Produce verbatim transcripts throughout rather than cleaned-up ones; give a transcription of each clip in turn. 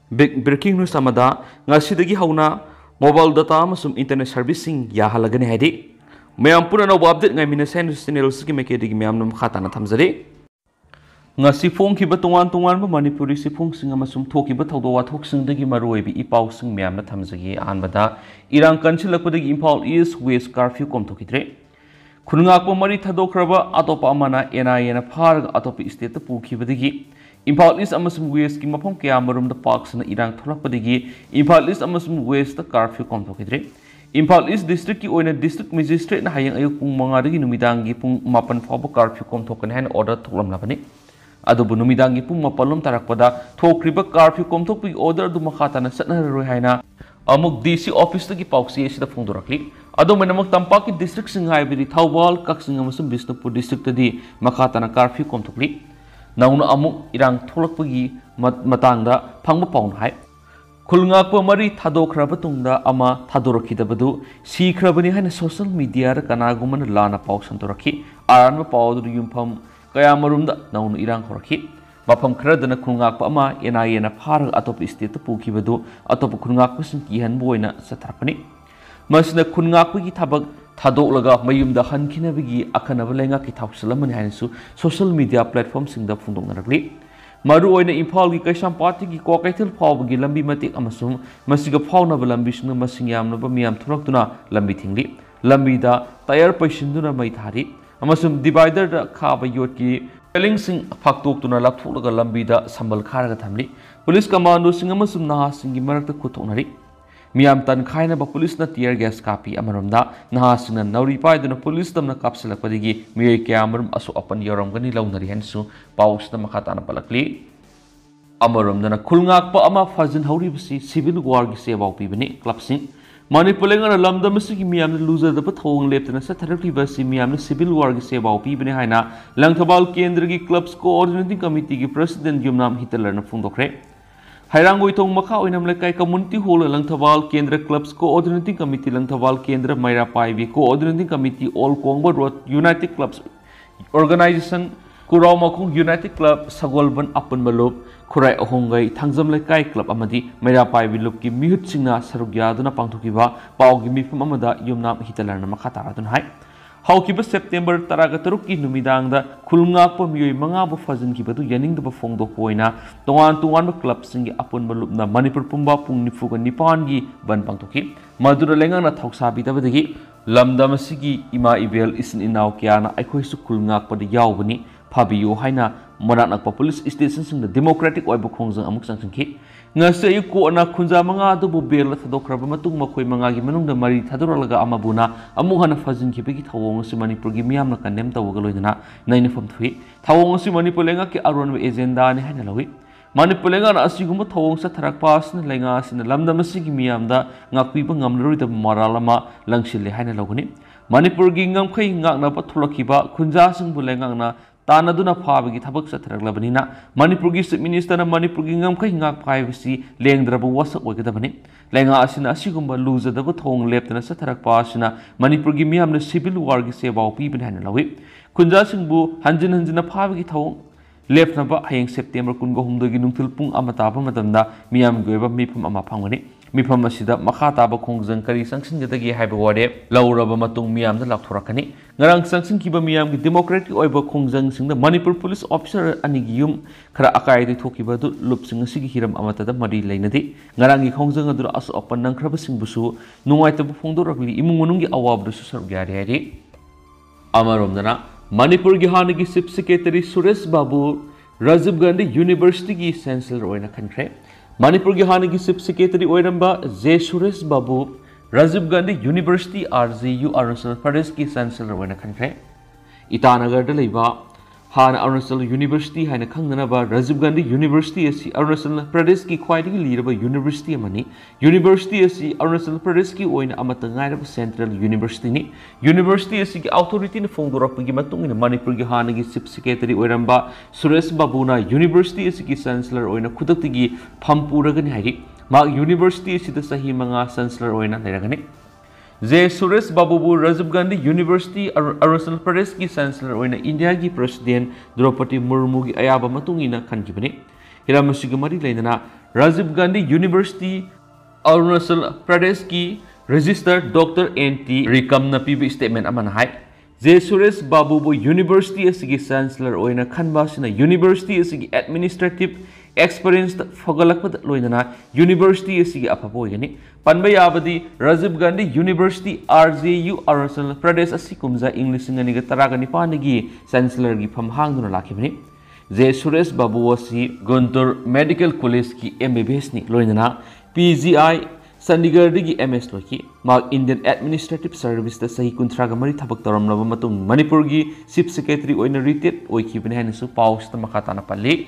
Breaking news amada ngasidagi hauna mobile data amasum internet servicing yahalagani haidi mayam puna na update ngai mina sen channel ki mekedi mayam nam khata na thamjari ngasi phong ki ba tongan tongan ba manipuri si phong sing amasum thoki ba thodo wa thok sing dagi maroi bi ipau sing mayam na thamjagi anbada irang kanchilakpadagi Imphal East West curfew kom thokidre khunngak pa mari thadokraba atopa amana N I A na phar atopa state ta pukhibadagi Imphal East amasum West ki mafam kaya marum da parks na irang tholakpadagi Imphal East amasum West ta curfew kom thokidre Imphal East district ki oina district magistrate na hayang ayuk pung manga dagi numidang gi pung mapan phaba curfew kom thokan han order tholam labani adubu numidang gi pung mapalum tarakpada thokriba curfew kom thokpi order du makhata na satna roi haina amuk D C office ta gi pauksi sida phongdorakli ado menamak tampak ki district singhai biri Thawbal kaksing amasum Bisnupur district ta di makhata na curfew kom thokli nauna amuk irang tholakpagi matangda phangba paun hai khulngakpa mari thadokraba tungda ama thadorakhidabadu sikhrabani haina social media ra kanagumana lana pau santorakhi aranba paudu yumpham kaya marumda nauna irang horakhi mafam khradana khulngakpa ama N I A na phar atop state ta pukhibadu atop khulngakpa sing kihan boina satharapani masna khulngakpagi thabak thadolaga mayumda hankinabigi akhanaba lenga ki thawsalamani hainasu social media platform singda phungdoknarakli maru oina Imphal gi kaisam party gi kokaithil phawbagi lambi matik amasum masiga phawnaba lambi singna masing yamnaba miyam thuraktuna lambi thingli lambi da tayar paisinduna mai thari amasum divider da khaba yot ki feeling sing phaktoktuna lapthulaga lambi da sambal kharaga thamli police commando sing amasum naha singi marakta khutoknari Miyam tan khaina ba police na tear gas kapi amaromda naha singna nauri paiduna police tamna kapsalakpadigi miyai kyamarum asu apan yoromgani launari hansu pausna makhata na palakli amaromda na khulngakpa ama fajin hauri basi civil war gi sewa pibani club sing manipulengana lamdam sigi miyam loser da pathong leptana satharakli basi miyam civil war gi sewa pibani haina Langthabal kendra gi clubs coordinating committee gi president yumnam hitler na phungdokre Hairangoi thong makha oinam lekai community hall Langthabal Kendra Clubs Coordinating Committee Langthabal Kendra Maira Paivi Coordinating Committee All Kongba Road United Clubs Organization Kurau Makung United Club Sagolban Apan Malop Kurai Ahongai Thangzam Lekai Club Amadi Maira Paivi Lup ki mihut singna sarugya duna pangthukiba pau gi mifum amada yumnam hitalarna makhatara dun hai Haukiba September taraga taruk ki numidang da khulngakpa miyoi manga bu fajin ki badu yaning da phongdo poina tongan tongan ba club singi apun balupna Manipur pumba pung nifu ga nipan gi ban pangtoki madura lengang na thoksa bi tabadagi lamdam sigi ima ibel isin inaw kya na aikhoi su khulngakpa da yawbani phabiyo haina monak police station sing da democratic oiba khongjang amuk sangki ngase ko na khunja manga du bu bel thadokraba matung makhoi manga gi manung da mari thadoralaga amabuna amu hana fajin ki begi thawong si Manipur gi miyam na kanem tawga loidana naina fam thui thawong si Manipur lenga ki aron agenda ni haina lawi Manipur lenga na asiguma thawong sa tharak pas na lenga sin lamdam si gi miyam da ngakpi ba ngamlori da moralama langsil haina lawgani Manipur gi ngamkhai ngakna pa thulakiba khunja sing bu lenga na Tanaduna Pabagi Tabak Satraklabanina, Manipur Chief Minister and Manipur Gingam Kingak privacy, Langdrabu was at Wakabani, Langa Asina Sigumba loser the Butong left and a Satarak Pasina, Manipur Gimiam the civil war Giseba people Hanalawi, Kunjasingbu, Hanjin Hanjina Pabagi Tong, left number Haying September Kungo Hum the Ginum Tilpung Amataba Madanda, Miam Gueva Mipum Amapangani. Mifam asida makhata ba khongjang kari sangsin gadagi haiba wade lauraba matung miyam da lakthorakani ngarang sangsin kiba miyam gi democratic oiba khongjang singda Manipur police officer anigi yum khara akai de thokiba du lupsing sigi hiram amata da mari leinadi ngarang gi khongjang adu asu opan nang khraba singbusu nungai ta phongdorakli imung manung gi awab du susar gyari hari amaromdana Manipur gi hanigi chief secretary Suresh Babu Rajiv Gandhi University gi chancellor oina khankhre Manipur gi hanigi chief secretary oiramba J Suresh Babu Rajiv Gandhi University R G U Arunachal Pradesh ki chancellor oina khankhre Itanagar da leiba Han Arunachal University haina khangdanaba Rajiv Gandhi University asi Arunachal Pradesh ki khwaidagi liraba university amani University asi Arunachal Pradesh ki oina amata ngairaba central university ni University asi ki authority na phongdorakpagi matungina Manipur gi hanigi chief secretary oiramba Suresh Babu na University asi ki chancellor oina khudaktagi phampuragani hairi ma University asi da sahi manga chancellor oina leragani J Suresh Babu Rajiv Gandhi University Arunachal Pradesh ki chancellor oina India ki president Draupadi Murmu gi ayaba matungina khankibani hiram mari lainana Rajiv Gandhi University Arunachal Pradesh ki Register Doctor N T Rikam na pibi statement amana hai Je Suresh Babu bo University asigi Chancellor oina khanba sina University asigi administrative experience fogalakpad loinana University asigi apabo yani panba yabadi Rajiv Gandhi University R J U Arunachal Pradesh asi kumza English ngani ga taraga nipani gi Chancellor gi pham hangduna lakhibani Je Suresh Babu asi Guntur Medical College ki M B B S ni loinana P G I Chandigarh digi M S loki ma Indian Administrative Service da sahi kuntraga mari thabak taramlaba matung Manipur gi Chief Secretary oina retired oikhibani haina su paus ta makata na palli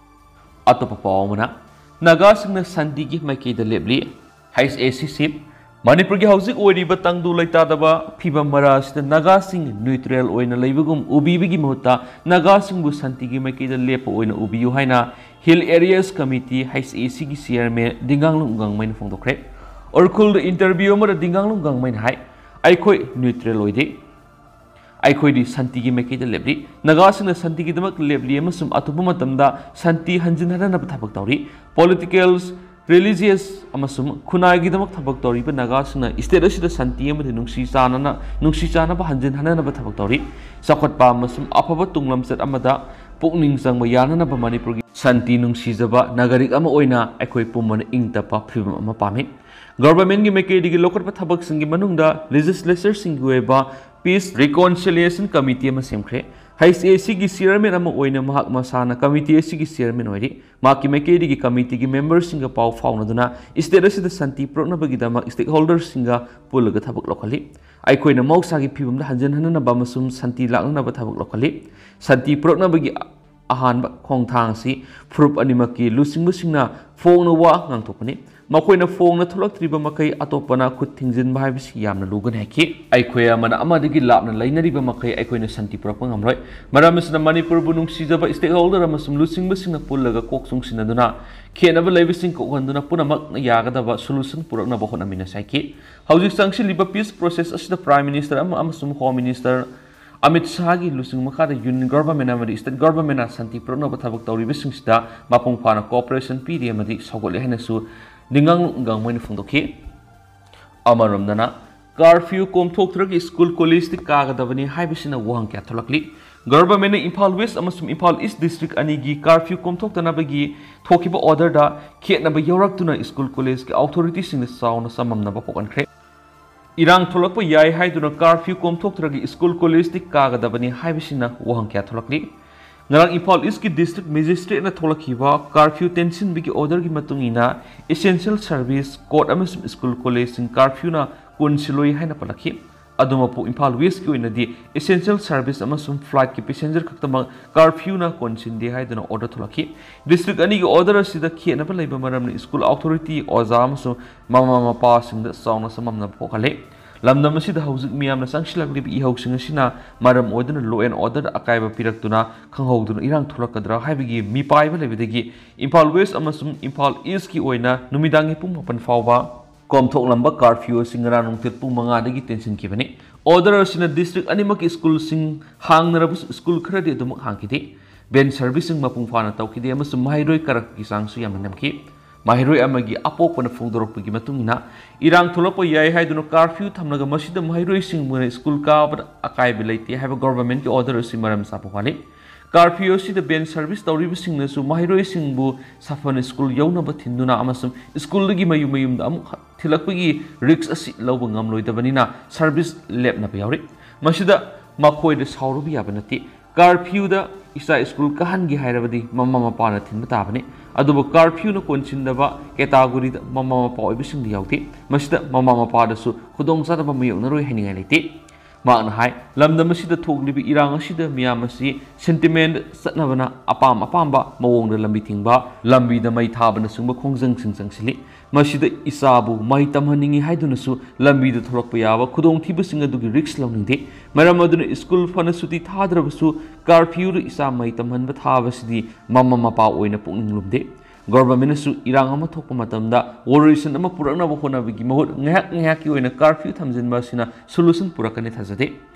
atopa pawmana naga singna santi gi maike da lebli H A C Chief Manipur gi housing oiriba tangdu laita daba phiba mara sida naga sing neutral oina leibugum ubibi gi mohta naga sing bu santi gi maike da lepa oina ubiyu haina Hill Areas Committee H A C gi chairman dinganglung gangmain phongdokre Orkul interview mara dinganglung gangmain hai aikhoi neutral oide aikhoi di santi gi maike da lebli naga sing na santi gi damak lebli amasum atupa matamda santi hanjin hana na thabak tawri politicals religious amasum khunai gi damak thabak tawri ba naga sing na state asida santi amadi nungsi chana na nungsi chana ba hanjin hana na ba thabak tawri sakhat pa amasum afaba tunglam set amada pukning changba yana na ba Manipur gi santi nungsi jaba nagarik ama oina aikhoi pumana ingtapa phibam ama pami Government gi maike digi lokat pa thabak singi manungda legislature singi weba Peace Reconciliation Committee ama semkhre H A C gi chairman ama oina mahak masana committee asi gi chairman oiri maki maike digi committee gi members singa pau fauna duna state asida santi prokna bagi dama stakeholders singa pulaga thabak lokali ai koina mausa gi phibam da hanjan hanana ba masum santi lakna ba thabak lokali santi prokna bagi ahan ba khongthang si frup animaki lusing busingna phongna wa ngangthopani makoina phongna thulaktriba makai atopana khut thingjin ba habisi yamna lugan haki aikhoya mana amadagi lapna lainariba makai aikoina santi purakpa ngamloi maramasna Manipur bu nungsijaba stakeholder amasum lusing busingna pullaga koksung sinaduna khenaba leibising ko handuna punamak yagadaba solution purakna ba hona mina saiki hauji sangsi liba peace process asida prime minister am amasum home minister Amit Shah gi lusing makada union government amadi state government a santi prokna ba thabak tawri bising sida mapung phana cooperation P D amadi sogole hena su dingang gangmain phungdokhi amaramdana curfew komthoktragi school college ti kagadabani haibisina wahang kya tholakli government Imphal West amasum Imphal East district ani gi curfew komthoktana bagi thokiba order da khetna ba yoraktuna school college ki authority singna sauna samamna ba pokankhre Irang tholakpa yai haiduna curfew komthoktragi school college ti kagadabani haibisina wahang kya tholakli Ngarang Imphal East ki district magistrate na tholakhiba curfew tension bigi order gi matungina essential service court amasum school college sing curfew na konsiloi haina palakhi aduma pu Imphal West ki oinadi essential service amasum flight ki passenger khaktama curfew na konsindi haiduna order tholakhi district ani gi order asida khena ba leiba maramna school authority oza amasum mama mapa singda sauna samamna pokale lamdam asida hauzik miyamna sangsilaklibi ihausing asina maram oiduna law and order akaiba piraktuna khanghauduna irang tholakadra haibigi mipaiba lebidagi Imphal West amasum Imphal East ki oina numidangi pung mapan fawba komthok lamba curfew singara nungtet pung manga dagi tension kibani order asina district animak school sing hangnarabus school khradi dumak hangkiti ben servicing mapung fana tawkidi amasum mahairoi karak ki sangsu yamanamki Mahiroi amagi apopana phongdorokpagi matungina irang tholakpa yai haiduna curfew thamnaga masida mahiroi singmuna school ka akai bilaiti haiba government ki order asi maram sapawali curfew sida ben service tawriba singna su mahiroi singbu safan school yauna ba thinduna amasum school lagi mayum mayum da amu thilakpagi risk asi lawba ngamloidabanina service lab na bayawri masida makoi de saurubi yabanati curfew da isa school kahan gi hairabadi mama mapa na thinba tabani adubu curfew na konchindaba category da mama mapa oibising yauti masida mama mapa da su khudong sadaba miyong naroi haningai leiti maana hai lamdam asida thoglibi irang asida miyam asi sentiment satnabana apam apamba mawong da lambi thingba lambi da mai thabana sungba khongjang singsang sili masida isabu mai tamhaningi haiduna su lambi da thorokpa yaba khudong thiba singa dugi risk lawningde maram aduna school fana suti thadrabasu curfew ru isa mai tamhanba thabasidi mama mapa oina pungning lumde government su irang ama thokpa matamda worrisation ama purakna ba hona bigi mahut ngahak ngahak ki oina curfew thamjinba sina solution purakani thajade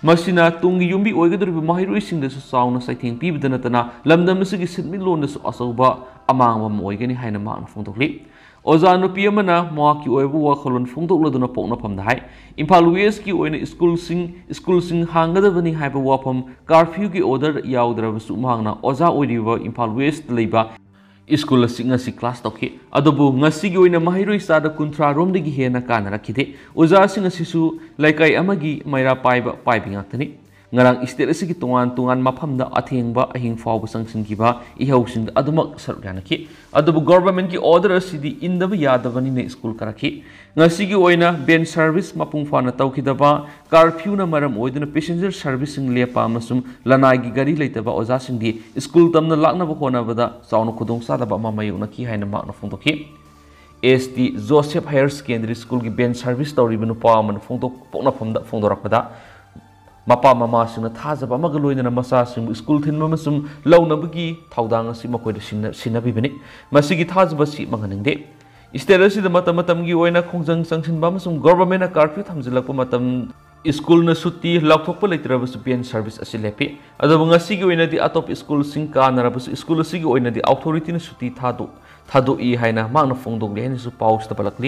ꯃꯁꯤꯅ ꯇꯨꯡꯒꯤ ꯌꯨꯝꯕꯤ ꯑꯣꯏꯒꯗꯧꯔꯤꯕ ꯃꯍꯩꯔꯣꯏꯁꯤꯡꯗꯁꯨ ꯆꯥꯎꯅ ꯆꯩꯊꯦꯡ ꯄꯤꯕꯇ ꯅꯠꯇꯅ ꯂꯝꯗꯝ ꯑꯁꯤꯒꯤ ꯁꯦꯟꯃꯤꯠꯂꯣꯟꯗꯁꯨ ꯑꯆꯧꯕ ꯑꯃꯥꯡꯕ ꯑꯃ ꯑꯣꯏꯒꯅꯤ ꯍꯥꯏꯅ ꯃꯍꯥꯛꯅ ꯐꯣꯡꯗꯣꯛꯂꯤ꯫ ꯑꯣꯖꯥ ꯅꯨꯄꯤ ꯑꯃꯅ ꯃꯍꯥꯛꯀꯤ ꯑꯣꯏꯕ ꯋꯥꯈꯜꯂꯣꯟ ꯐꯣꯡꯗꯣꯛꯂꯗꯨꯅ ꯄꯣꯛꯅꯐꯝꯗ ꯍꯥꯏ ꯏꯝꯐꯥꯜ ꯋꯦꯁꯀꯤ ꯑꯣꯏꯅ ꯁ꯭ꯀꯨꯜꯁꯤꯡ ꯁ꯭ꯀꯨꯜꯁꯤꯡ ꯍꯥꯡꯒꯗꯕꯅꯤ ꯍꯥꯏꯕ ꯋꯥꯐꯝ ꯀꯥꯔꯐ꯭ꯌꯨꯒꯤ ꯑꯣꯔꯗꯔ ꯌꯥꯎꯗ꯭ꯔꯕꯁꯨ ꯃꯍꯥꯛꯅ ꯑꯣꯖꯥ ꯑꯣꯏꯔꯤꯕ ꯏꯝꯐꯥꯜ ꯋꯦꯁꯇ ꯂꯩꯕ ꯁ꯭ꯀꯨꯜ ꯑꯁꯤ ꯉꯁꯤ ꯀ꯭ꯂꯥꯁ ꯇꯧꯈꯤ꯫ ꯑꯗꯨꯕꯨ ꯉꯁꯤꯒꯤ ꯑꯣꯏꯅ ꯃꯍꯩꯔꯣꯏ ꯆꯥꯗ ꯀꯨꯟꯊ꯭ꯔꯥ ꯔꯣꯝꯗꯒꯤ ꯍꯦꯟꯅ ꯀꯥꯟꯅꯔꯛꯈꯤꯗꯦ꯫ ꯑꯣꯖꯥꯁꯤꯡ ꯑꯁꯤꯁꯨ ꯂꯩꯀꯥꯏ ꯑꯃꯒꯤ ꯃꯩꯔꯥ ꯄꯥꯏꯕ ꯄꯥꯏꯕꯤ ꯉꯥꯛꯇꯅꯤ꯫ ꯉꯔꯥꯡ ꯁ꯭ꯇꯦꯠ ꯑꯁꯤꯒꯤ ꯇꯣꯉꯥꯟ ꯇꯣꯉꯥꯟ ꯃꯐꯝꯗ ꯑꯊꯦꯡꯕ ꯑꯍꯤꯡ ꯐꯥꯎꯕ ꯆꯪꯁꯤꯟꯈꯤꯕ ꯏꯍꯧꯁꯤꯡꯗ ꯑꯗꯨꯃꯛ ꯁꯔꯨꯛ ꯌꯥꯅꯈꯤ꯫ ꯑꯗꯨꯕꯨ ꯒꯣꯔꯚꯔꯟꯃꯦꯟꯠꯀꯤ ꯑꯣꯔꯗꯔ ꯑꯁꯤꯗꯤ ꯏꯟꯗꯕ ꯌꯥꯗꯕꯅꯤꯅ ꯁ꯭ꯀꯨꯜ ꯀꯥꯔꯛꯈꯤ꯫ ꯉꯁꯤꯒꯤ ꯑꯣꯏꯅ ꯕꯦꯟ ꯁꯔꯚꯤꯁ ꯃꯄꯨꯡ ꯐꯥꯅ ꯇꯧꯈꯤꯗꯕ, ꯀꯥꯔꯐ꯭ꯌꯨꯅ ꯃꯔꯝ ꯑꯣꯏꯗꯨꯅ ꯄꯦꯁꯦꯟꯖꯔ ꯁꯔꯚꯤꯁꯁꯤꯡ ꯂꯦꯞꯄ ꯑꯃꯁꯨꯡ ꯂꯅꯥꯏꯒꯤ ꯒꯥꯔꯤ ꯂꯩꯇꯕ ꯑꯣꯖꯥꯁꯤꯡꯗꯤ ꯁ꯭ꯀꯨꯜ ꯇꯝꯅ ꯂꯥꯛꯅꯕ ꯍꯣꯠꯅꯕꯗ ꯆꯥꯎꯅ ꯈꯨꯗꯣꯡꯆꯥꯗꯕ ꯑꯃ ꯃꯥꯌꯣꯛꯅꯈꯤ ꯍꯥꯏꯅ ꯃꯍꯥꯛꯅ ꯐꯣꯡꯗꯣꯛꯈꯤ꯫ ꯑꯦꯁ ꯇꯤ ꯖꯣꯁꯦꯐ ꯍꯥꯌꯔ ꯁꯦꯀꯦꯟꯗꯔꯤ ꯁ꯭ꯀꯨꯜꯒꯤ ꯕꯦꯟ ꯁꯔꯚꯤꯁ ꯇꯧꯔꯤꯕ ꯅꯨꯄꯥ ꯑꯃꯅ ꯄꯣꯛꯅꯐꯝꯗ ꯐꯣꯡꯗꯣꯔꯛꯄꯗ ꯃꯄꯥ ꯃꯃꯥꯁꯤꯡꯅ ꯊꯥꯖꯕ ꯑꯃꯒ ꯂꯣꯏꯅꯅ ꯃꯆꯥꯁꯤꯡꯕꯨ ꯁ꯭ꯀꯨꯜ ꯊꯤꯟꯕ ꯑꯃꯁꯨꯡ ꯂꯧꯅꯕꯒꯤ ꯊꯧꯗꯥꯡ ꯑꯁꯤ ꯃꯈꯣꯏꯗ ꯁꯤꯟꯅꯕꯤꯕꯅꯤ꯫ ꯃꯁꯤꯒꯤ ꯊꯥꯖꯕ ꯑꯁꯤ ꯃꯥꯡꯍꯟꯅꯤꯡꯗꯦ꯫ ꯁ꯭ꯇꯦꯠ ꯑꯁꯤꯗ ꯃꯇꯝ ꯃꯇꯝꯒꯤ ꯑꯣꯏꯅ ꯈꯣꯡꯖꯪ ꯆꯪꯁꯤꯟꯕ ꯑꯃꯁꯨꯡ ꯒꯣꯔꯚꯔꯟꯃꯦꯟꯠꯅ ꯀꯥꯔꯐ꯭ꯌꯨ ꯊꯝꯖꯤꯜꯂꯛꯄ ꯃꯇꯝ ꯁ꯭ꯀꯨꯜꯅ ꯁꯨꯇꯤ ꯂꯥꯎꯊꯣꯛꯄ ꯂꯩꯇ꯭ꯔꯕꯁꯨ ꯕꯦꯟ ꯁꯔꯚꯤꯁ ꯑꯁꯤ ꯂꯦꯞꯄꯤ꯫ ꯑꯗꯨꯕꯨ ꯉꯁꯤꯒꯤ ꯑꯣꯏꯅꯗꯤ ꯑꯇꯣꯞꯄ ꯁ꯭ꯀꯨꯜꯁꯤꯡ ꯀꯥꯟꯅꯔꯕꯁꯨ ꯁ꯭ꯀꯨꯜ ꯑꯁꯤꯒꯤ ꯑꯣꯏꯅꯗꯤ ꯑꯣꯊꯣꯔꯤꯇꯤꯅ ꯁꯨꯇꯤ ꯊꯥꯗꯣꯛꯏ ꯍꯥꯏꯅ ꯃꯍꯥꯛꯅ ꯐꯣꯡꯗꯣꯛꯂꯤ ꯍꯥꯏꯅꯁꯨ ꯄꯥꯎꯁꯤꯗ ꯄꯜꯂꯛꯂꯤ꯫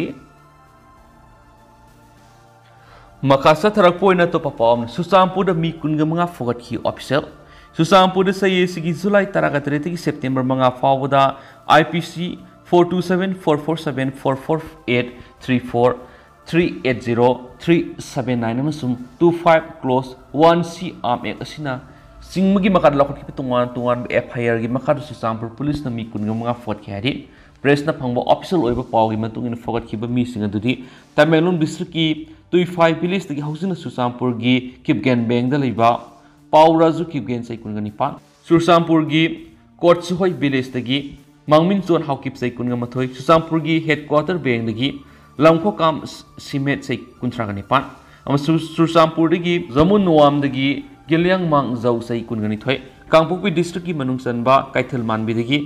ꯃꯈꯥ ꯆꯠꯊꯔꯛꯄ ꯑꯣꯏꯅ ꯑꯇꯣꯞꯄ ꯄꯥꯎ ꯑꯃꯅ ꯆꯨꯔꯆꯥꯟꯄꯨꯔꯗ ꯃꯤ ꯀꯨꯟꯒ ꯃꯉꯥ ꯐꯨꯒꯠꯈꯤ ꯑꯣꯐꯤꯁꯤꯌꯦꯜ꯫ ꯆꯨꯔꯆꯥꯟꯄꯨꯔꯗ ꯆꯍꯤ ꯑꯁꯤꯒꯤ ꯖꯨꯂꯥꯏ ꯇꯔꯥꯒꯇꯔꯦꯠꯇꯒꯤ ꯁꯦꯞꯇꯦꯝꯕꯔ ꯃꯉꯥ ꯐꯥꯎꯕꯗ I P C four two seven four four seven four four eight three four three eight zero three seven nine ꯑꯃꯁꯨꯡ two five clause one C Arms Act ꯑꯁꯤꯅ ꯆꯤꯡꯕꯒꯤ ꯃꯈꯥꯗ ꯂꯧꯈꯠꯈꯤꯕ ꯇꯣꯉꯥꯟ ꯇꯣꯉꯥꯟꯕ ꯑꯦꯐ ꯑꯥꯏ ꯑꯥꯔꯒꯤ ꯃꯈꯥꯗ ꯆꯨꯔꯆꯥꯟꯄꯨꯔ ꯄꯨꯂꯤꯁꯅ ꯃꯤ ꯀꯨꯟꯒ ꯃꯉꯥ ꯐꯨꯒꯠꯈꯤ ꯍꯥꯏꯔꯤ꯫ ꯄ꯭ꯔꯦꯁꯅ ꯐꯪꯕ ꯑꯣꯐꯤꯁꯤꯌꯦꯜ ꯑꯣꯏꯕ ꯄꯥꯎꯒꯤ ꯃꯇꯨꯡ ꯏꯟꯅ ꯐꯨꯒꯠꯈꯤꯕ ꯃꯤꯁꯤꯡ ꯑꯗꯨꯗꯤ ꯇꯃꯦꯡꯂꯣꯡ ꯗꯤꯁꯇ꯭ꯔꯤꯛꯀꯤ ꯇꯨꯏꯐꯥꯏ ꯚꯤꯂꯦꯖꯇꯒꯤ ꯍꯧꯖꯤꯛꯅ ꯆꯨꯔꯆꯥꯟꯄꯨꯔꯒꯤ ꯀꯤꯞꯒꯦꯟ ꯕꯦꯡꯗ ꯂꯩꯕ ꯄꯥꯎ ꯔꯥꯖꯨ ꯀꯤꯞꯒꯦꯟ ꯆꯍꯤ ꯀꯨꯟꯒ ꯅꯤꯄꯥꯟ, ꯆꯨꯔꯆꯥꯟꯄꯨꯔꯒꯤ ꯀꯣꯠꯁꯨꯍꯣꯏ ꯚꯤꯂꯦꯖꯇꯒꯤ ꯃꯥꯡꯃꯤꯟꯆꯣꯟ ꯍꯥꯎꯀꯤꯞ ꯆꯍꯤ ꯀꯨꯟꯒ ꯃꯥꯊꯣꯏ, ꯆꯨꯔꯆꯥꯟꯄꯨꯔꯒꯤ ꯍꯦꯗꯀ꯭ꯋꯥꯇꯔ ꯕꯦꯡꯗꯒꯤ ꯂꯝꯈꯣꯀꯥꯝ ꯁꯤꯃꯦꯠ ꯆꯍꯤ ꯀꯨꯟꯊ꯭ꯔꯥꯒ ꯅꯤꯄꯥꯟ ꯑꯃꯁꯨꯡ ꯆꯨꯔꯆꯥꯟꯄꯨꯔꯗꯒꯤ ꯖꯃꯨꯟ ꯅꯣꯋꯥꯝꯗꯒꯤ ꯒꯤꯂꯤꯌꯥꯡꯃꯥꯡ ꯖꯧ ꯆꯍꯤ ꯀꯨꯟꯒ ꯅꯤꯊꯣꯏ, ꯀꯥꯡꯄꯣꯛꯄꯤ ꯗꯤꯁꯇ꯭ꯔꯤꯛꯀꯤ ꯃꯅꯨꯡ ꯆꯟꯕ ꯀꯩꯊꯦꯜ ꯃꯥꯟꯕꯤꯗꯒꯤ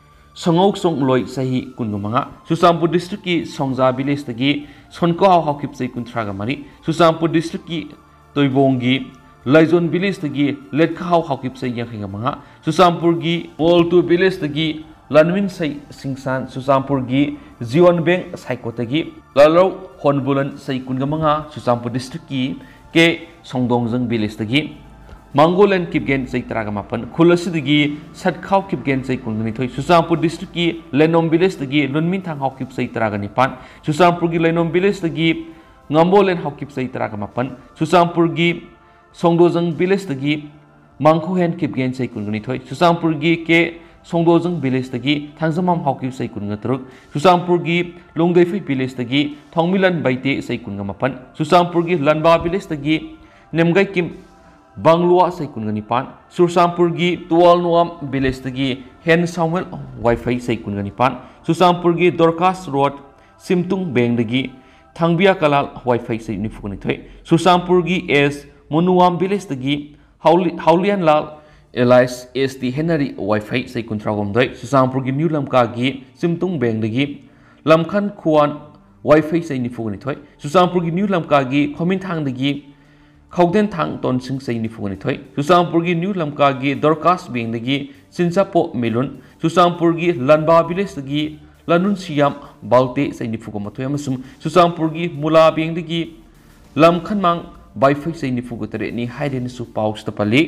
ꯁꯣꯡꯉꯧꯆꯣꯡꯂꯣꯏ ꯆꯍꯤ ꯀꯨꯟꯒ ꯃꯉꯥ, ꯆꯨꯔꯆꯥꯟꯄꯨꯔ ꯗꯤꯁꯇ꯭ꯔꯤꯛꯀꯤ ꯁꯣꯡꯖꯥ ꯚꯤꯂꯦꯖꯇꯒꯤ ꯁꯣꯟꯀꯣꯍꯥꯎ ꯍꯥꯎꯀꯤꯞ ꯆꯍꯤ ꯀꯨꯟꯊ꯭ꯔꯥꯒ ꯃꯔꯤ, ꯆꯨꯔꯆꯥꯟꯄꯨꯔ ꯗꯤꯁꯇ꯭ꯔꯤꯛꯀꯤ ꯇꯣꯏꯕꯣꯡꯒꯤ ꯂꯥꯏꯖꯣꯟ ꯚꯤꯂꯦꯖꯇꯒꯤ ꯂꯦꯠꯈꯥꯎ ꯍꯥꯎꯀꯤꯞ ꯆꯍꯤ ꯌꯥꯡꯈꯩꯒ ꯃꯉꯥ, ꯆꯨꯔꯆꯥꯟꯄꯨꯔꯒꯤ ꯃꯣꯜꯇꯨ ꯚꯤꯂꯦꯖꯇꯒꯤ ꯂꯟꯋꯤꯟ ꯁꯤꯡꯁꯥꯟ, ꯆꯨꯔꯆꯥꯟꯄꯨꯔꯒꯤ ꯖꯤꯌꯣꯟꯕꯦꯡ ꯁꯥꯏꯀꯣꯠꯇꯒꯤ ꯂꯥꯂꯧ ꯍꯣꯟꯕꯨꯂꯟ ꯆꯍꯤ ꯀꯨꯟꯒ ꯃꯉꯥ, ꯆꯨꯔꯆꯥꯟꯄꯨꯔ ꯗꯤꯁꯇ꯭ꯔꯤꯛꯀꯤ ꯀꯦ ꯁꯣꯡꯗꯣꯡꯖꯪ ꯚꯤꯂꯦꯖꯇꯒꯤ ꯃꯥꯡꯒꯣꯂꯦꯟ ꯀꯤꯞꯒꯦꯟ ꯆꯍꯤ ꯇꯔꯥꯒ ꯃꯥꯄꯟ, ꯈꯨꯜ ꯑꯁꯤꯗꯒꯤ ꯁꯠꯈꯥꯎ ꯀꯤꯞꯒꯦꯟ ꯆꯍꯤ ꯀꯨꯟꯒ ꯅꯤꯊꯣꯏ, ꯆꯨꯔꯆꯥꯟꯄꯨꯔ ꯗꯤꯁꯇ꯭ꯔꯤꯛꯀꯤ ꯂꯩꯅꯣꯝ ꯚꯤꯂꯦꯖꯇꯒꯤ ꯂꯨꯟꯃꯤꯟꯊꯥꯡ ꯍꯥꯎꯀꯤꯞ ꯆꯍꯤ ꯇꯔꯥꯒ ꯅꯤꯄꯥꯟ, ꯆꯨꯔꯆꯥꯟꯄꯨꯔꯒꯤ ꯂꯩꯅꯣꯝ ꯚꯤꯂꯦꯖꯇꯒꯤ ꯉꯝꯕꯣꯂꯦꯟ ꯍꯥꯎꯀꯤꯞ ꯆꯍꯤ ꯇꯔꯥꯒ ꯃꯥꯄꯟ, ꯆꯨꯔꯆꯥꯟꯄꯨꯔꯒꯤ ꯁꯣꯡꯗꯣꯖꯪ ꯚꯤꯂꯦꯖꯇꯒꯤ ꯃꯥꯡꯈꯨꯍꯦꯟ ꯀꯤꯞꯒꯦꯟ ꯆꯍꯤ ꯀꯨꯟꯒ ꯅꯤꯊꯣꯏ, ꯆꯨꯔꯆꯥꯟꯄꯨꯔꯒꯤ के सोंगदोजंग विलेजदगी थांजमाम हाउकिब सै कुनगा तरुक सुसामपुरगी लोंगदैफै विलेजदगी थोंगमिलन बैते सै कुनगा मपन सुसामपुरगी लनबा विलेजदगी नेमगाई किम बांगलुआ सै कुनगा निपान सुसामपुरगी तुवालनुआम विलेजदगी हेन सामुएल वाइफाई सै कुनगा निपान सुसामपुरगी दोरकास रोड सिमतुंग बेंगदगी थांबिया कलाल वाइफाई सै निफुगनिथै सुसामपुरगी एस मुनुआम विलेजदगी हाउलियन लाल एलाइस एस टी हेनरी वाइफाई सै कुंथ्रागोमदै सुसामपुरगी न्यू लमकागी सिमतुंग बेंगदगी लमखन खुआन वाइफाई सै निफुगनिथै सुसामपुरगी न्यू लमकागी खोमिनथांगदगी खौदेन थांग तोनसिंग सै निफुगनिथै सुसामपुरगी न्यू लमकागी दोरकास बेंगदगी सिनसापो मिलुन सुसामपुरगी लनबा विलेजदगी लनुन सियाम बालते सै निफुगमथै अमसुम सुसामपुरगी मुला बेंगदगी लमखनमांग वाइफाई सै निफुगतरेनि हाइरेनसु पाउस्टपली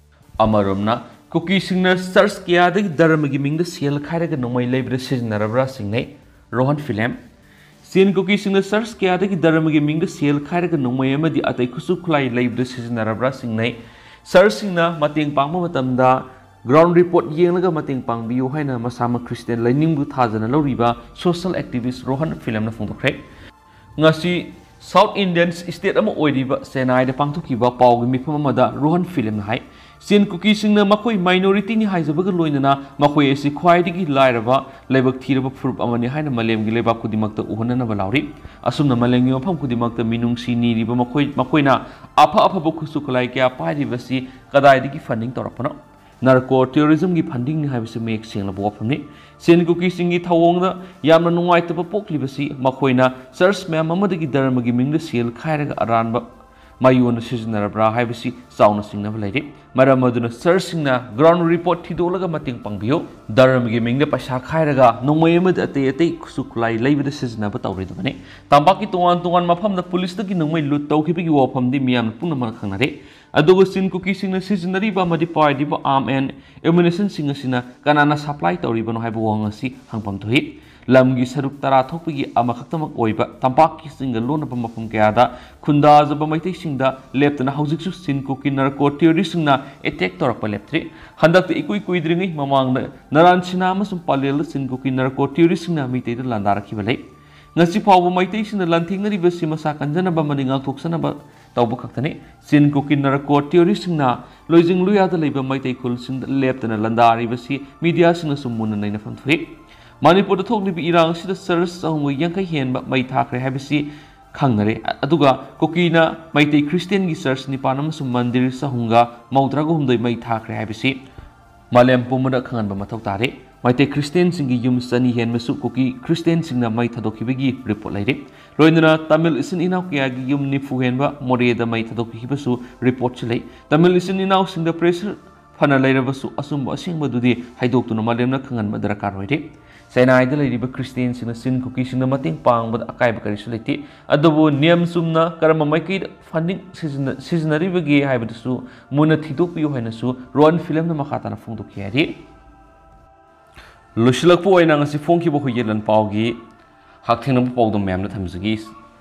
अमरमना कुकी सिंगना सर्च कियादगी धर्मगी मिंगद सेल खायरग नोंमै लेब्र सिजनरब्रा सिंगनै रोहन फिल्म सेन कुकी सिंगना सर्च कियादगी धर्मगी मिंगद सेल खायरग नोंमै अमदि अतै खुसु खुलाई लेब्र सिजनरब्रा सिंगनै सर्च सिंगना मतेंग पांगबा मतमदा ग्राउंड रिपोर्ट येंगलगा मतेंग पांगबियो हायना मसामा क्रिस्टियन लाइनिंगबु थाजना लौरिबा सोशल एक्टिविस्ट रोहन फिल्मना फोंदोखरै ngasi साउथ इंडियन स्टेट अमा ओइरिबा चेन्नईदा पांथोखिबा पावगी मिफम अमदा रोहन फिल्म हाय सेन कुकी सिंगना मखोय माइनॉरिटी नि हाइजबगा लोइनना मखोय एसि ख्वाइदगी लायरबा लेबक थीरबा फुरुप अमनि हायना मलेमगी लेबा खुदिमकता उहननबा लाउरि असुमना मलेमगी मफम खुदिमकता मिनुंगसी निरिबा मखोय मखोयना आफा आफाबो खुसु खलाय क्या पाइरिबसी कदाइदगी फंडिंग तोरपनो नार्को टेररिज्म की फंडिंग हाइबसे मेक सेंगलबा वफमनि सेन कुकी सिंगी थवोंगदा यामना नुंगाइतबा पोक्लिबसी मखोयना चर्च मैम अमदगी धर्मगी मिंगदा सेल खायरगा अरानबा ꯃꯥꯌꯣꯟꯅ ꯁꯤꯖꯤꯟꯅꯔꯕ꯭ꯔꯥ ꯍꯥꯏꯕꯁꯤ ꯆꯥꯎꯅ ꯆꯤꯡꯅꯕ ꯂꯩꯔꯤ ꯃꯔꯝ ꯑꯗꯨꯅ ꯆꯔꯆꯁꯤꯡꯅ ꯒ꯭ꯔꯥꯎꯟ ꯔꯤꯄꯣꯔꯠ ꯊꯤꯗꯣꯛꯂꯒ ꯃꯇꯦꯡ ꯄꯥꯡꯕꯤꯌꯨ ꯙꯔꯃꯒꯤ ꯃꯤꯡꯗ ꯄꯩꯁꯥ ꯈꯥꯏꯔꯒ ꯅꯣꯡꯃꯩ ꯑꯃꯗꯤ ꯑꯇꯩ ꯑꯇꯩ ꯈꯨꯠꯁꯨ ꯈꯨꯠꯂꯥꯏ ꯂꯩꯕꯗ ꯁꯤꯖꯤꯟꯅꯕ ꯇꯧꯔꯣꯏꯗꯕꯅꯤ ꯇꯝꯄꯥꯛꯀꯤ ꯇꯣꯉꯥꯟ ꯇꯣꯉꯥꯟ ꯃꯐꯝꯗ ꯄꯨꯂꯤꯁꯇꯒꯤ ꯅꯣꯡꯃꯩ ꯂꯨꯠ ꯇꯧꯈꯤꯕꯒꯤ ꯋꯥꯐꯝꯗꯤ ꯃꯤꯌꯥꯝꯅ ꯄꯨꯝꯅꯃꯛ ꯈꯪꯅꯔꯦ ꯑꯗꯨꯒ ꯆꯤꯟ ꯀꯨꯀꯤꯁꯤꯡꯅ ꯁꯤꯖꯤꯟꯅꯔꯤꯕ ꯑꯃꯗꯤ ꯄꯥꯏꯔꯤꯕ ꯑꯥꯔꯝ ꯑꯦꯟ ꯑꯦꯃꯨꯅꯤꯁꯟꯁꯤꯡ ꯑꯁꯤꯅ ꯀꯅꯥꯅ ꯁꯄ꯭ꯂꯥꯏ ꯇꯧꯔꯤꯕꯅꯣ ꯍꯥꯏꯕ ꯋꯥꯍꯪ ꯑꯁꯤ ꯍꯪꯐꯝ ꯊꯣꯛꯏ ꯂꯝꯒꯤ ꯁꯔꯨꯛ ꯇꯔꯥ ꯊꯣꯛꯄꯒꯤ ꯑꯃꯈꯛꯇꯃꯛ ꯑꯣꯏꯕ ꯇꯝꯄꯥꯛꯀꯤ ꯆꯤꯡꯒ ꯂꯣꯟꯅꯕ ꯃꯐꯝ ꯀꯌꯥꯗ ꯈꯨꯟꯗꯥꯖꯕ ꯃꯩꯇꯩꯁꯤꯡꯗ ꯂꯦꯞꯇꯅ ꯍꯧꯖꯤꯛꯁꯨ ꯆꯤꯟ ꯀꯨꯀꯤ ꯅꯥꯔꯀꯣ ꯇꯦꯔꯣꯔꯤꯁꯁꯤꯡꯅ ꯑꯦꯇꯦꯛ ꯇꯧꯔꯛꯄ ꯂꯦꯞꯇ꯭ꯔꯤ ꯍꯟꯗꯛꯇ ꯏꯀꯨꯏ ꯀꯨꯏꯗ꯭ꯔꯤꯉꯩ ꯃꯃꯥꯡꯗ ꯅꯔꯥꯟ ꯁꯤꯅꯥ ꯑꯃꯁꯨꯡ ꯄꯥꯂꯦꯜꯗ ꯆꯤꯟ ꯀꯨꯀꯤ ꯅꯥꯔꯀꯣ ꯇꯦꯔꯣꯔꯤꯁꯁꯤꯡꯅ ꯃꯩꯇꯩꯗ ꯂꯥꯟꯗꯥꯔꯛꯈꯤꯕ ꯂꯩ ꯉꯁꯤ ꯐꯥꯎꯕ ꯃꯩꯇꯩꯁꯤꯡꯅ ꯂꯥꯟꯊꯦꯡꯅꯔꯤꯕꯁꯤ ꯃꯁꯥ ꯀꯟꯖꯅꯕ ꯑꯃꯗꯤ ꯉꯥꯛꯊꯣꯛꯆꯅꯕ ꯇꯧꯕ ꯈꯛꯇꯅꯤ ꯆꯤꯟ ꯀꯨꯀꯤ ꯅꯥꯔꯀꯣ ꯇꯦꯔꯣꯔꯤꯁꯁꯤꯡꯅ ꯂꯣꯏꯖꯤꯡ ꯂꯨꯌꯥꯗ ꯂꯩꯕ ꯃꯩꯇꯩ ꯈꯨꯜꯁꯤꯡꯗ ꯂꯦꯞꯇꯅ ꯂꯥꯟꯗꯥꯔꯤꯕꯁꯤ ꯃꯤꯗꯤꯌꯥꯁꯤꯡꯅꯁꯨ ꯃꯨꯟꯅ ꯅꯩꯅꯐꯝ ꯊꯣꯛꯏ ꯃꯅꯤꯄꯨꯔꯗ ꯊꯣꯛꯂꯤꯕ ꯏꯔꯥꯡ ꯑꯁꯤꯗ ꯆꯔꯆ ꯆꯍꯨꯝꯒ ꯌꯥꯡꯈꯩ ꯍꯦꯟꯕ ꯃꯩ ꯊꯥꯈ꯭ꯔꯦ ꯍꯥꯏꯕꯁꯤ ꯈꯪꯅꯔꯦ ꯑꯗꯨꯒ ꯀꯨꯀꯤꯅ ꯃꯩꯇꯩ ꯈ꯭ꯔꯤꯁꯇꯤꯌꯟꯒꯤ ꯆꯔꯆ ꯅꯤꯄꯥꯟ ꯑꯃꯁꯨꯡ ꯃꯟꯗꯤꯔ ꯆꯍꯨꯝꯒ ꯃꯧꯗ꯭ꯔꯥꯒ ꯍꯨꯝꯗꯣꯏ ꯃꯩ ꯊꯥꯈ꯭ꯔꯦ ꯍꯥꯏꯕꯁꯤ ꯃꯥꯂꯦꯝ ꯄꯨꯝꯕꯗ ꯈꯪꯍꯟꯕ ꯃꯊꯧ ꯇꯥꯔꯦ ꯃꯩꯇꯩ ꯈ꯭ꯔꯤꯁꯇꯤꯌꯟꯁꯤꯡꯒꯤ ꯌꯨꯝ ꯆꯅꯤ ꯍꯦꯟꯕꯁꯨ ꯀꯨꯀꯤ ꯈ꯭ꯔꯤꯁꯇꯤꯌꯟꯁꯤꯡꯅ ꯃꯩ ꯊꯥꯗꯣꯛꯈꯤꯕꯒꯤ ꯔꯤꯄꯣꯔꯠ ꯂꯩꯔꯤ ꯂꯣꯏꯅꯅ ꯇꯥꯃꯤꯜ ꯏꯆꯤꯟ ꯏꯅꯥꯎ ꯀꯌꯥꯒꯤ ꯌꯨꯝ ꯅꯤꯐꯨ ꯍꯦꯟꯕ ꯃꯣꯔꯦꯗ ꯃꯩ ꯊꯥꯗꯣꯛꯈꯤꯕꯁꯨ ꯔꯤꯄꯣꯔꯠꯁꯨ ꯂꯩ ꯇꯥꯃꯤꯜ ꯏꯆꯤꯟ ꯏꯅꯥꯎꯁꯤꯡꯗ ꯄ꯭ꯔꯦꯁꯔ ꯐꯅ ꯂꯩꯔꯕꯁꯨ ꯑꯆꯨꯝꯕ ꯑꯁꯦꯡꯕꯗꯨꯗꯤ ꯍꯥꯏꯗꯣꯛꯇꯨꯅ ꯃꯥꯂꯦꯝꯅ ꯈꯪꯍꯟꯕ ꯗꯔꯀꯥꯔ ꯑꯣꯏꯔꯦ ꯆꯩꯅꯥꯏꯗ ꯂꯩꯔꯤꯕ ꯈ꯭ꯔꯤꯁꯇꯤꯌꯟꯁꯤꯡꯅ ꯆꯤꯟ ꯀꯨꯀꯤꯁꯤꯡꯅ ꯃꯇꯦꯡ ꯄꯥꯡꯕꯗ ꯑꯀꯥꯏꯕ ꯀꯔꯤꯁꯨ ꯂꯩꯇꯦ ꯑꯗꯨꯕꯨ ꯅꯤꯌꯝ ꯆꯨꯝꯅ ꯀꯔꯝꯕ ꯃꯥꯏꯀꯩꯗ ꯐꯟꯗꯤꯡ ꯁꯤꯖꯤꯟꯅꯔꯤꯕꯒꯦ ꯍꯥꯏꯕꯗꯨꯁꯨ ꯃꯨꯟꯅ ꯊꯤꯗꯣꯛꯄꯤꯌꯨ ꯍꯥꯏꯅꯁꯨ ꯔꯣꯟ ꯐꯤꯂꯝꯅ ꯃꯈꯥ ꯇꯥꯅ ꯐꯣꯡꯗꯣꯛꯈꯤ ꯍꯥꯏꯔꯤ ꯂꯣꯏꯁꯤꯜꯂꯛꯄ ꯑꯣꯏꯅ ꯉꯁꯤ ꯐꯣꯡꯈꯤꯕ ꯍꯨꯏꯌꯦꯟꯂꯟ ꯄꯥꯎꯒꯤ ꯍꯛꯊꯦꯡꯅꯕ ꯄꯥꯎꯗꯝ ꯃꯌꯥꯝꯅ ꯊꯝꯖꯒꯤ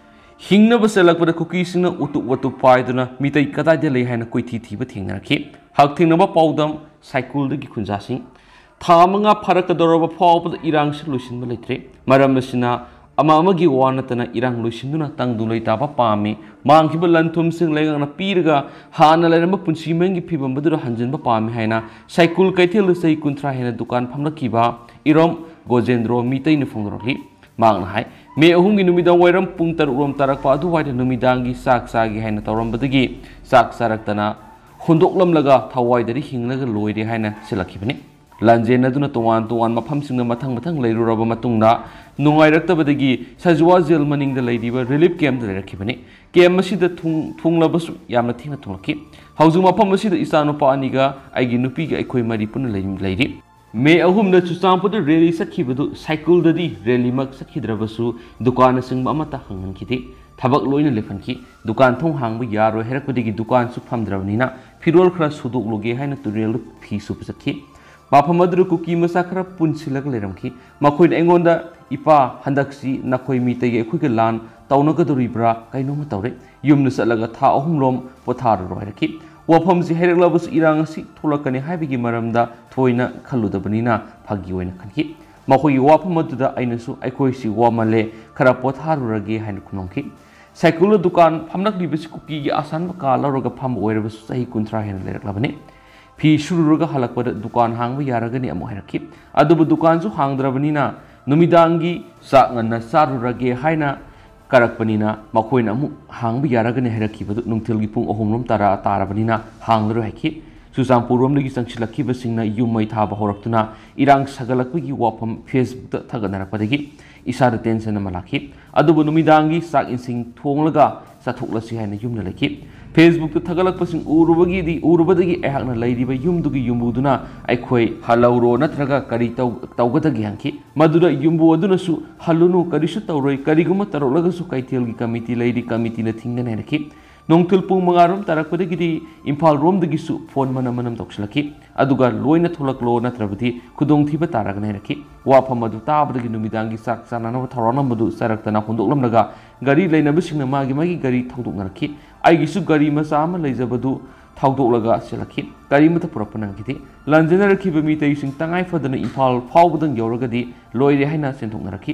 ꯍꯤꯡꯅꯕ ꯆꯠꯂꯛꯄꯗ ꯀꯨꯀꯤꯁꯤꯡꯅ ꯎꯇꯨꯞ ꯋꯥꯇꯨꯞ ꯄꯥꯏꯗꯨꯅ ꯃꯤꯇꯩ ꯀꯗꯥꯏꯗ ꯂꯩ ꯍꯥꯏꯅ ꯀꯣꯏꯊꯤ ꯊꯤꯕ ꯊꯦꯡꯅꯔꯛꯈꯤ ꯍꯛꯊꯦꯡꯅꯕ ꯄꯥꯎꯗꯝ ꯁꯥꯏꯀꯨꯜꯗꯒꯤ ꯈꯨꯟꯖꯥꯁꯤꯡ ꯊꯥ ꯃꯉꯥ ꯐꯥꯔꯛꯀꯗꯧꯔꯕ ꯐꯥꯎꯕꯗ ꯏꯔꯥꯡꯁꯤ ꯂꯣꯏꯁꯤꯟꯕ ꯂꯩꯇ꯭ꯔꯦ ꯃꯔꯝ ꯑꯁꯤꯅ ama amagi wa natana irang loisinduna tangdu loi taba pami mangkiba lanthumsing legang na pirga hana leramba punsi mengi phibam badura hanjinba pami haina cycle kaithel sei kunthra hena dukan phamlakiba irom gojendro mitai ne phongroli mang hai me ahumgi numidang wairam pung taruk rom tarakpa adu waida numidangi sak sagi haina tawrambadagi sak saraktana hundoklam laga thawai dari hinglaga loire haina silakibani lanjen aduna tongan tongan mafam singna mathang mathang leiruraba matungna nungairaktabadagi sajwa jail maningda leidiba relief camp da lerakibani camp asida thung thunglabasu yamna thina thunglaki hauju mafam asida isano pa aniga aigi nupi ga aikoi mari pun leirim leiri me ahumna chusampuda rally sakhibadu cycle dadi rally mak sakhidrabasu dukan singba amata hangan kiti thabak loina lefanki dukan thong hangba yaro herakpadigi dukan su phamdrabnina firol khra suduk loge haina turel phi su pasakhi Mapamadru kuki masakra pun silag leramki makoin engonda ipa handaksi nakoi mitege kuike lan taunaga duribra kaino matawre yumna salaga tha ahumlom pothar roiraki wafam si heraglabus irangasi tholakani haibigi maramda thoina khalludabanina phagi oina khanki makoi wafamaduda ainasu aikoi si wamale khara potharurage hain kunongki cycle dukan phamnak libisi kuki gi asan ka loroga pham oirabasu sahi kunthra hen leraklabani Pi suruga halakpada dukan hangba yaragani amo harakip adubu dukan su hangdrabanina numidangi sa nganna sarurage haina karakpanina makoina amu hangba yaragani harakibadu nungthilgi pung ahumrom tara tarabanina hangdro haki susampuromdagi sangsilakkiba singna yumai thaba horaktuna irang sagalakpagi wafam Facebook da thaganarakpadagi isada tension amalaki adubu numidangi sak insing thonglaga sathuklasi haina yumna laki Facebook ta thagalak pasing urubagi di urubadagi ehakna leidiba yumdugi yumbuduna aikhoi halauro natraga kari taw tawgadagi hanki madura yumbu aduna su halunu karisu tawroi kariguma tarolaga su kaithelgi committee leidi committee na thingna neraki nongthul pung mangarom tarakpadagi di imphal rom dagi su phone manam manam tokslaki aduga loina tholaklo natrabadi khudong thiba taraga neraki wafam adu tabadagi numidangi sak sanana tharona madu saraktana hondoklam laga gari leinabisingna magi magi gari thaudoknaraki aigisu gari macha ama leijabadu thaudolaga selaki gari mata purapanangkiti lanjenarakhiba mitei sing tangai fadana imphal phawbadang yoragadi loire haina senthoknaraki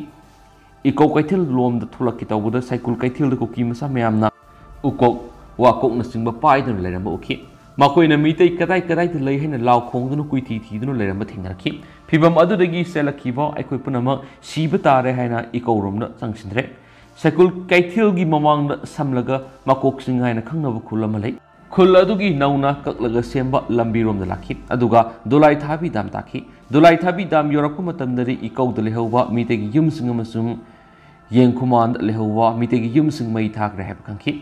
iko kaithil lomda thulaki tawbuda cycle kaithil da koki macha mayamna ukok wakok na singba paidana leiramba uki makoina mitei kadai kadai da lei haina law khongduna kuiti thiduna leiramba thingnaraki phibam adudagi selakhiba aikoi punama siba tare haina iko romna changsindre Cycle kaithilgi mamangda samlaga makok singaina khangnaba khulama lei khul adugi nauna kaklaga semba lambirom da lakhi aduga dolai thabi dam takhi dolai thabi dam yorakpa matamdari ikau da lehawwa mitegi yum singa masum yengkhuman lehawwa mitegi yum sing mai thakre heb khanki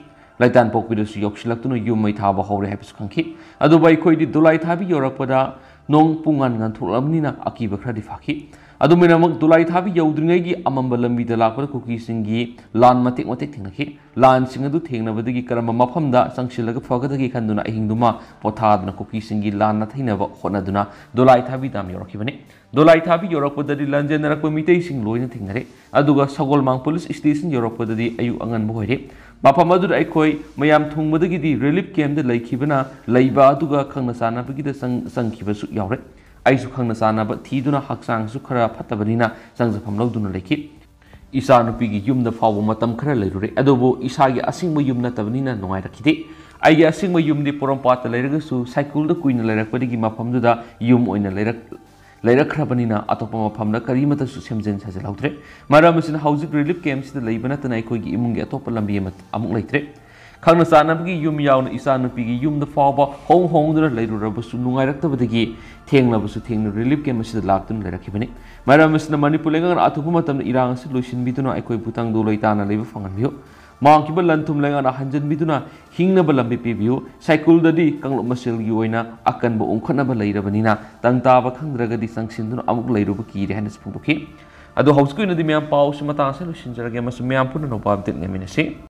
ꯂꯩꯇꯥꯟ ꯄꯣꯛꯄꯤꯗꯁꯨ ꯌꯧꯁꯤꯜꯂꯛꯇꯨꯅ ꯌꯨꯝ ꯃꯩ ꯊꯥꯕ ꯍꯧꯔꯦ ꯍꯥꯏꯕꯁꯨ ꯈꯪꯈꯤ ꯑꯗꯨꯕꯨ ꯑꯩꯈꯣꯏꯗꯤ ꯗꯣꯂꯥꯏ ꯊꯥꯕꯤ ꯌꯧꯔꯛꯄꯗ ꯅꯣꯡ ꯄꯨꯡꯉꯥꯟ ꯉꯥꯟꯊꯣꯛꯂꯕꯅꯤꯅ ꯑꯀꯤꯕ ꯈꯔꯗꯤ ꯐꯥꯈꯤ ꯑꯗꯨꯃꯥꯏꯅꯃꯛ ꯗꯣꯂꯥꯏ ꯊꯥꯕꯤ ꯌꯧꯗ꯭ꯔꯤꯉꯩꯒꯤ ꯑꯃꯝꯕ ꯂꯝꯕꯤꯗ ꯂꯥꯛꯄꯗ ꯀꯨꯀꯤꯁꯤꯡꯒꯤ ꯂꯥꯟ ꯃꯇꯦꯛ ꯃꯇꯦꯛ ꯊꯦꯡꯅꯈꯤ ꯂꯥꯟꯁꯤꯡ ꯑꯗꯨ ꯊꯦꯡꯅꯕꯗꯒꯤ ꯀꯔꯝꯕ ꯃꯐꯝꯗ ꯆꯪꯁꯤꯜꯂꯒ ꯐꯒꯗꯒꯦ ꯈꯟꯗꯨꯅ ꯑꯍꯤꯡꯗꯨꯃ ꯄꯣꯊꯥꯗꯨꯅ ꯀꯨꯀꯤꯁꯤꯡꯒꯤ ꯂꯥꯟ ꯅꯥꯊꯩꯅꯕ ꯍꯣꯠꯅꯗꯨꯅ ꯗꯣꯂꯥꯏ ꯊꯥꯕꯤ ꯗꯥꯝ ꯌꯧꯔꯛꯈꯤꯕꯅꯤ ꯗꯣꯂꯥꯏ ꯊꯥꯕꯤ ꯌꯧꯔꯛꯄꯗꯗꯤ ꯂꯥꯟꯖꯦꯟꯅꯔꯛꯄ ꯃꯤꯇꯩꯁꯤꯡ ꯂꯣꯏꯅ ꯊꯦꯡꯅꯔꯦ ꯑꯗꯨꯒ ꯁꯒꯣꯜꯃꯥꯡ ꯄꯨꯂꯤꯁ ꯁ꯭ꯇꯦꯁꯟ ꯌꯧꯔꯛꯄꯗꯗꯤ ꯑꯌꯨꯛ ꯑꯉꯟꯕ ꯑꯣꯏꯔꯦ ꯃꯐꯝ ꯑꯗꯨꯗ ꯑꯩꯈꯣꯏ ꯃꯌꯥꯝ ꯊꯨꯡꯕꯗꯒꯤꯗꯤ ꯔꯤꯂꯤꯐ ꯀꯦꯝꯞꯇ ꯂꯩꯈꯤꯕꯅ ꯂꯩꯕ ꯑꯗꯨꯒ ꯈꯪꯅ ꯆꯥꯟꯅꯕꯒꯤꯗ ꯆꯪꯈꯤꯕꯁꯨ ꯌꯥꯎꯔꯦ ꯑꯩꯁꯨ ꯈꯪꯅ ꯆꯥꯟꯅꯕ ꯊꯤꯗꯨꯅ ꯍꯛꯆꯥꯡꯁꯨ ꯈꯔ ꯐꯠꯇꯕꯅꯤꯅ ꯆꯪꯖꯐꯝ ꯂꯧꯗꯨꯅ ꯂꯩꯈꯤ ꯏꯆꯥ ꯅꯨꯄꯤꯒꯤ ꯌꯨꯝꯗ ꯐꯥꯎꯕ ꯃꯇꯝ ꯈꯔ ꯂꯩꯔꯨꯔꯦ ꯑꯗꯨꯕꯨ ꯏꯁꯥꯒꯤ ꯑꯁꯦꯡꯕ ꯌꯨꯝ ꯅꯠꯇꯕꯅꯤꯅ ꯅꯨꯡꯉꯥꯏꯔꯛꯈꯤꯗꯦ ꯑꯩꯒꯤ ꯑꯁꯦꯡꯕ ꯌꯨꯝꯗꯤ ꯄꯣꯔꯣꯝꯄꯥꯠꯇ ꯂꯩꯔꯒꯁꯨ ꯁꯥꯏꯀꯜꯗ ꯀꯨꯏꯅ ꯂꯩꯔꯛꯄꯗꯒꯤ ꯃꯐꯝꯗꯨꯗ ꯌꯨꯝ ꯑꯣꯏꯅ ꯂꯩꯔꯛ ꯂꯩꯔꯛꯈ꯭ꯔꯕꯅꯤꯅ ꯑꯇꯣꯞꯄ ꯃꯐꯝꯗ ꯀꯔꯤꯃꯠꯇꯁꯨ ꯁꯦꯝꯖꯤꯟ ꯁꯥꯖꯤꯜꯍꯧꯗ꯭ꯔꯦ ꯃꯔꯝ ꯑꯁꯤꯅ ꯍꯧꯖꯤꯛ ꯔꯤꯂꯤꯐ ꯀꯦꯝꯞꯁꯤꯗ ꯂꯩꯕ ꯅꯠꯇꯅ ꯑꯩꯈꯣꯏꯒꯤ ꯏꯃꯨꯡꯒꯤ ꯑꯇꯣꯞꯄ ꯂꯝꯕꯤ ꯑꯃꯨꯛ ꯂꯩꯇ꯭ꯔꯦ ꯈꯪꯅ ꯆꯥꯟꯅꯕꯒꯤ ꯌꯨꯝ ꯌꯥꯎꯅ ꯏꯆꯥ ꯅꯨꯄꯤꯒꯤ ꯌꯨꯝꯗ ꯐꯥꯎꯕ ꯍꯣꯡ ꯍꯣꯡꯗꯨꯅ ꯂꯩꯔꯨꯔꯕꯁꯨ ꯅꯨꯡꯉꯥꯏꯔꯛꯇꯕꯗꯒꯤ ꯊꯦꯡꯂꯕꯁꯨ ꯊꯦꯡꯅ ꯔꯤꯂꯤꯐ ꯀꯦꯝꯞ ꯑꯁꯤꯗ ꯂꯥꯛꯇꯨꯅ ꯂꯩꯔꯛꯈꯤꯕꯅꯤ ꯃꯔꯝ ꯑꯁꯤꯅ ꯃꯅꯤꯄꯨꯔ ꯂꯩꯉꯥꯛꯅ ꯑꯊꯨꯕ ꯃꯇꯝꯗ ꯏꯔꯥꯡ ꯑꯁꯤ ꯂꯣꯏꯁꯤꯟꯕꯤꯗꯨꯅ ꯑꯩꯈꯣꯏꯕꯨ ꯇꯪꯗꯨ ꯂꯩꯇꯥꯅ ꯂꯩꯕ ꯐꯪꯍꯟꯕꯤꯌꯨ ꯃꯥꯡꯈꯤꯕ ꯂꯟ ꯊꯨꯝ ꯂꯩꯉꯥꯛꯅ ꯍꯟꯖꯤꯟꯕꯤꯗꯨꯅ ꯍꯤꯡꯅꯕ ꯂꯝꯕꯤ ꯄꯤꯕꯤꯌꯨ ꯁꯥꯏꯀꯜꯗꯗꯤ ꯀꯥꯡꯂꯨꯞ ꯃꯁꯦꯜꯒꯤ ꯑꯣꯏꯅ ꯑꯀꯟꯕ ꯎꯪꯈꯠꯅꯕ ꯂꯩꯔꯕꯅꯤꯅ ꯇꯪ ꯇꯥꯕ ꯈꯪꯗ꯭ꯔꯒꯗꯤ ꯆꯪꯁꯤꯟꯗꯨꯅ ꯑꯃꯨꯛ ꯂꯩꯔꯨꯕ ꯀꯤꯔꯦ ꯍꯥꯏꯅꯁꯨ ꯐꯣꯡꯗꯣꯛꯈꯤ ꯑꯗꯣ ꯍꯧꯖꯤꯛꯀꯤ ꯑꯣꯏꯅꯗꯤ ꯃꯌꯥꯝ ꯄꯥꯎꯁꯤ ꯃꯇꯥꯡ ꯑꯁꯤꯗ ꯂꯣꯏꯁꯤꯟꯖꯔꯒꯦ ꯑꯃꯁꯨꯡ ꯃꯌꯥꯝ ꯄꯨꯟꯅ ꯅꯣꯡꯄꯥ ꯑꯞꯗꯦꯠ ꯉꯥꯏꯃꯤꯟꯅꯁꯤ